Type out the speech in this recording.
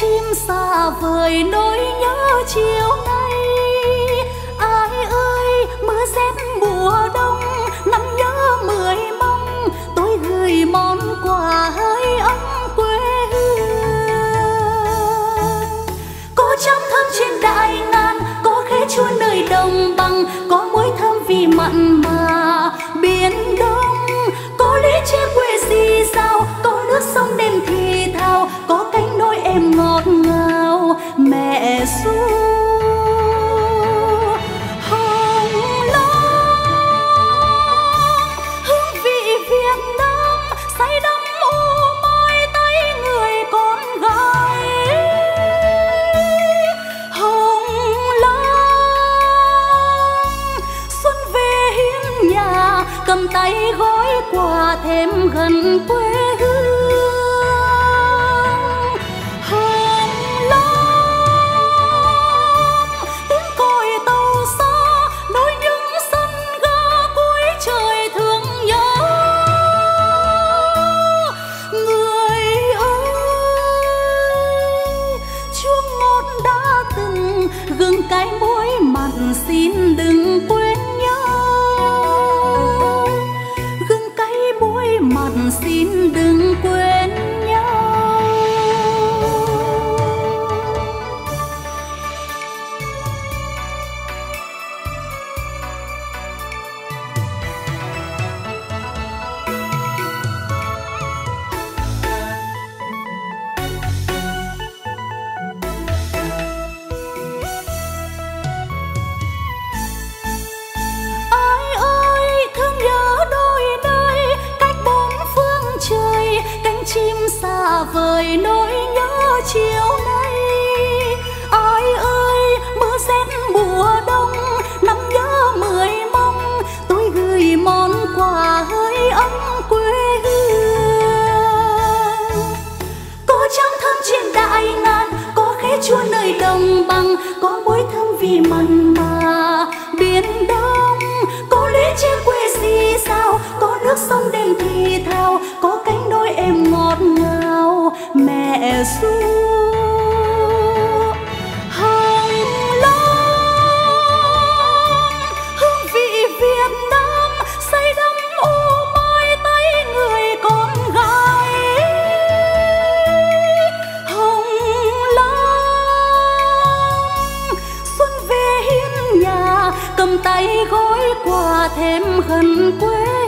chim xa vời nỗi nhớ chiều nay. Ai ơi mưa rét mùa đông, năm nhớ mười mong, tôi gửi món quà hơi ấm quê hương. Có trăm thơm trên đại ngàn, có khế chua nơi đồng bằng, có muối thơm vì mặn mà biển đông. Có lũy tre quê rì rào, có nước sông đêm thì thào, có cánh nôi em ngọt ngào mẹ ru. Hồng Long hương vị Việt Nam, say đắm ô môi tay người con gái. Hồng Long xuân về hiên nhà, cầm tay gói quà thêm gần quê hương. Hồng Long tiếng còi tàu xa, nối những sân ga cuối trời thương nhớ. Người ơi chuông một đã từng, gừng cái muối mặn xin đừng quên nhau. Gừng cái muối mặn xin đừng quên nhau. Ai ơi thương nhớ đôi nơi, cách bốn phương trời, cánh chim xa vời nỗi nhớ chiều nay. Ai ơi mưa rét mùa đông, năm nhớ mười mong, tôi gửi món quà hơi ấm quê hương. Có trăm thơm trên đại ngàn, có khế chua nơi đồng bằng, có muối thơm vì mặn mà biển đông. Có lũy tre quê rì rào, có nước sông đêm thì thào, có cánh đôi em ngọt ngào mẹ ru. Hồng Long hương vị Việt Nam, say đắm ô môi tay người con gái. Hồng Long xuân về hiên nhà, cầm tay gói quà thêm gần quê